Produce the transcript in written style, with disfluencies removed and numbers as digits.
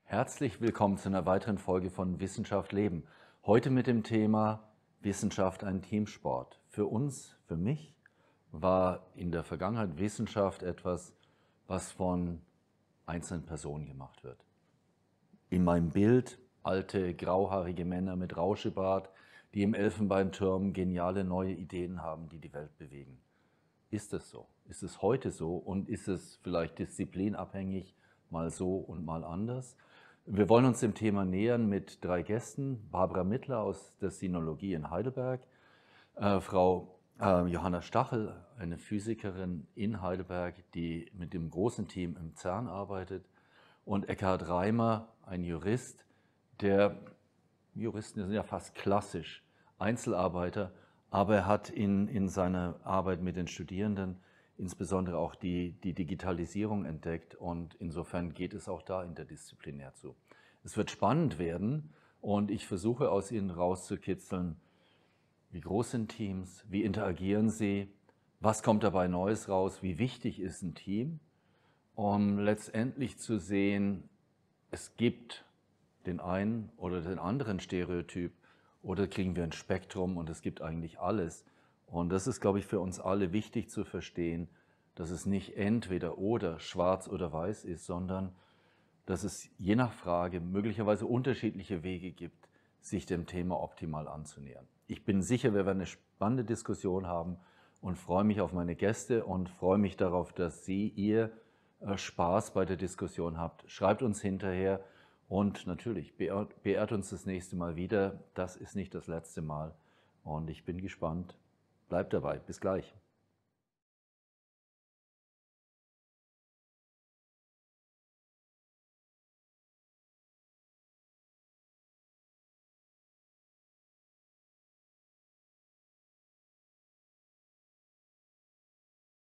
Herzlich willkommen zu einer weiteren Folge von Wissenschaft leben. Heute mit dem Thema Wissenschaft ein Teamsport. Für uns, für mich, war in der Vergangenheit Wissenschaft etwas, was von einzelnen Personen gemacht wird. In meinem Bild alte grauhaarige Männer mit Rauschebart, die im Elfenbeinturm geniale neue Ideen haben, die die Welt bewegen. Ist es so? Ist es heute so und ist es vielleicht disziplinabhängig, mal so und mal anders? Wir wollen uns dem Thema nähern mit 3 Gästen. Barbara Mittler aus der Sinologie in Heidelberg, Frau Johanna Stachel, eine Physikerin in Heidelberg, die mit dem großen Team im CERN arbeitet, und Eckhard Reimer, ein Jurist, Juristen sind ja fast klassisch Einzelarbeiter, aber er hat in seiner Arbeit mit den Studierenden insbesondere auch die Digitalisierung entdeckt, und insofern geht es auch da interdisziplinär zu. Es wird spannend werden und ich versuche aus Ihnen rauszukitzeln, wie groß sind Teams, wie interagieren sie, was kommt dabei Neues raus, wie wichtig ist ein Team, um letztendlich zu sehen, es gibt den einen oder den anderen Stereotyp oder kriegen wir ein Spektrum und es gibt eigentlich alles. Und das ist, glaube ich, für uns alle wichtig zu verstehen, dass es nicht entweder oder schwarz oder weiß ist, sondern dass es je nach Frage möglicherweise unterschiedliche Wege gibt, sich dem Thema optimal anzunähern. Ich bin sicher, wir werden eine spannende Diskussion haben und freue mich auf meine Gäste und freue mich darauf, dass ihr Spaß bei der Diskussion habt. Schreibt uns hinterher und natürlich beehrt uns das nächste Mal wieder. Das ist nicht das letzte Mal und ich bin gespannt. Bleibt dabei. Bis gleich.